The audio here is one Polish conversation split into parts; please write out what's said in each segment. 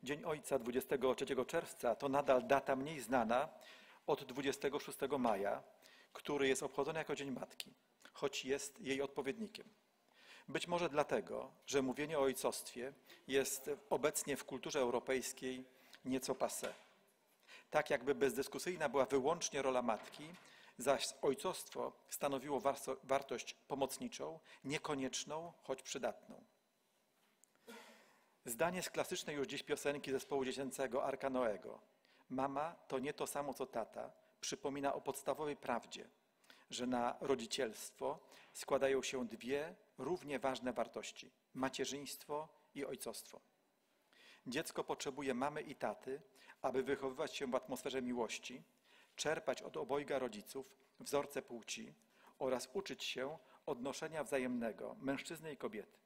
Dzień Ojca 23 czerwca to nadal data mniej znana od 26 maja, który jest obchodzony jako Dzień Matki, choć jest jej odpowiednikiem. Być może dlatego, że mówienie o ojcostwie jest obecnie w kulturze europejskiej nieco passé. Tak jakby bezdyskusyjna była wyłącznie rola matki, zaś ojcostwo stanowiło wartość pomocniczą, niekonieczną, choć przydatną. Zdanie z klasycznej już dziś piosenki zespołu dziecięcego Arka Noego. Mama to nie to samo co tata przypomina o podstawowej prawdzie, że na rodzicielstwo składają się dwie równie ważne wartości – macierzyństwo i ojcostwo. Dziecko potrzebuje mamy i taty, aby wychowywać się w atmosferze miłości, czerpać od obojga rodziców wzorce płci oraz uczyć się odnoszenia wzajemnego mężczyzny i kobiety.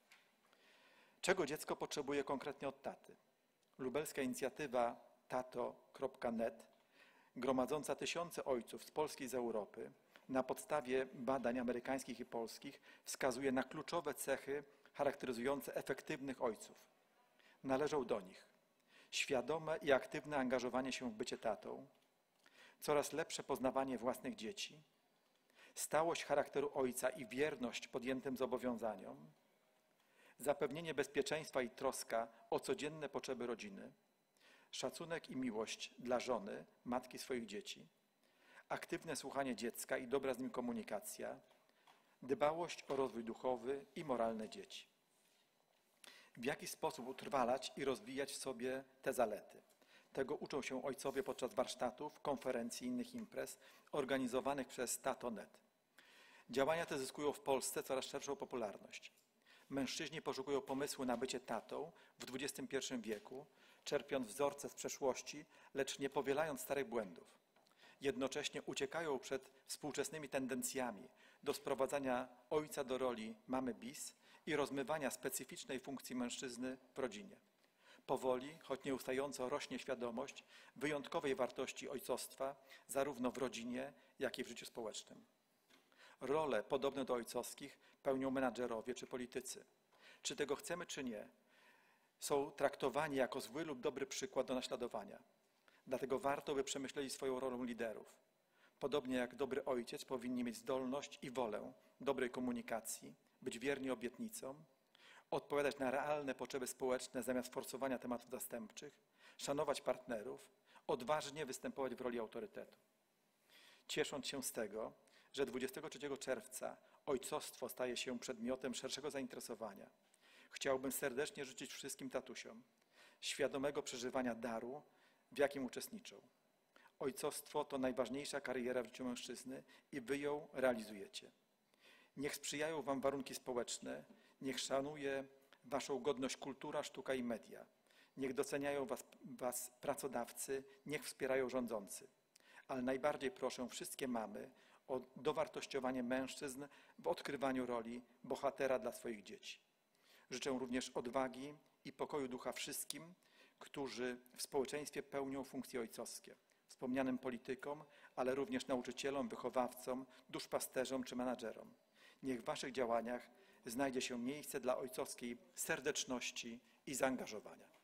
Czego dziecko potrzebuje konkretnie od taty? Lubelska inicjatywa tato.net, gromadząca tysiące ojców z Polski i z Europy, na podstawie badań amerykańskich i polskich wskazuje na kluczowe cechy charakteryzujące efektywnych ojców. Należą do nich świadome i aktywne angażowanie się w bycie tatą, coraz lepsze poznawanie własnych dzieci, stałość charakteru ojca i wierność podjętym zobowiązaniom, zapewnienie bezpieczeństwa i troska o codzienne potrzeby rodziny, szacunek i miłość dla żony, matki swoich dzieci, aktywne słuchanie dziecka i dobra z nim komunikacja, dbałość o rozwój duchowy i moralny dzieci. W jaki sposób utrwalać i rozwijać w sobie te zalety? Tego uczą się ojcowie podczas warsztatów, konferencji i innych imprez organizowanych przez Tato.net. Działania te zyskują w Polsce coraz szerszą popularność. Mężczyźni poszukują pomysłu na bycie tatą w XXI wieku, czerpiąc wzorce z przeszłości, lecz nie powielając starych błędów. Jednocześnie uciekają przed współczesnymi tendencjami do sprowadzania ojca do roli mamy bis i rozmywania specyficznej funkcji mężczyzny w rodzinie. Powoli, choć nieustająco rośnie świadomość wyjątkowej wartości ojcostwa zarówno w rodzinie, jak i w życiu społecznym. Role podobne do ojcowskich pełnią menadżerowie czy politycy. Czy tego chcemy, czy nie, są traktowani jako zły lub dobry przykład do naśladowania. Dlatego warto, by przemyśleli swoją rolę liderów. Podobnie jak dobry ojciec powinni mieć zdolność i wolę dobrej komunikacji, być wierni obietnicom, odpowiadać na realne potrzeby społeczne zamiast forsowania tematów zastępczych, szanować partnerów, odważnie występować w roli autorytetu. Ciesząc się z tego, że 23 czerwca ojcostwo staje się przedmiotem szerszego zainteresowania, chciałbym serdecznie życzyć wszystkim tatusiom świadomego przeżywania daru, w jakim uczestniczą. Ojcostwo to najważniejsza kariera w życiu mężczyzny i wy ją realizujecie. Niech sprzyjają wam warunki społeczne, niech szanuje waszą godność kultura, sztuka i media. Niech doceniają was pracodawcy, niech wspierają rządzący. Ale najbardziej proszę wszystkie mamy o dowartościowanie mężczyzn w odkrywaniu roli bohatera dla swoich dzieci. Życzę również odwagi i pokoju ducha wszystkim, którzy w społeczeństwie pełnią funkcje ojcowskie, wspomnianym politykom, ale również nauczycielom, wychowawcom, duszpasterzom czy menadżerom. Niech w waszych działaniach znajdzie się miejsce dla ojcowskiej serdeczności i zaangażowania.